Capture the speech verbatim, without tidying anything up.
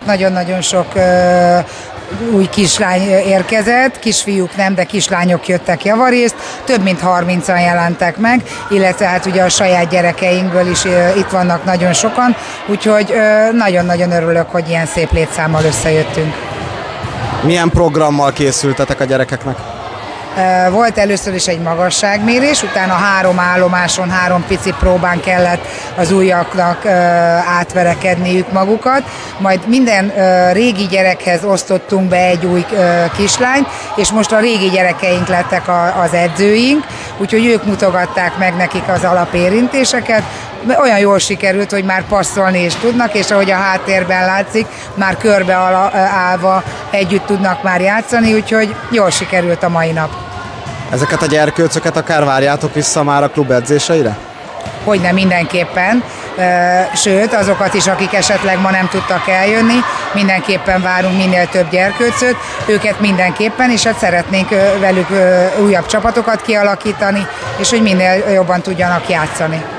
nagyon-nagyon sok új kislány érkezett, kisfiúk nem, de kislányok jöttek javarészt, több mint harmincan jelentek meg, illetve hát ugye a saját gyerekeinkből is itt vannak nagyon sokan, úgyhogy nagyon-nagyon örülök, hogy ilyen szép létszámmal összejöttünk. Milyen programmal készültetek a gyerekeknek? Volt először is egy magasságmérés, utána három állomáson, három pici próbán kellett az újaknak átverekedniük magukat, majd minden régi gyerekhez osztottunk be egy új kislányt, és most a régi gyerekeink lettek az edzőink, úgyhogy ők mutogatták meg nekik az alapérintéseket. Olyan jól sikerült, hogy már passzolni is tudnak, és ahogy a háttérben látszik, már körbe állva együtt tudnak már játszani, úgyhogy jól sikerült a mai nap. Ezeket a gyerkőcöket akár várjátok vissza már a klub edzéseire? Hogyne, mindenképpen, sőt azokat is, akik esetleg ma nem tudtak eljönni, mindenképpen várunk minél több gyerkőcöt, őket mindenképpen, és hát szeretnénk velük újabb csapatokat kialakítani, és hogy minél jobban tudjanak játszani.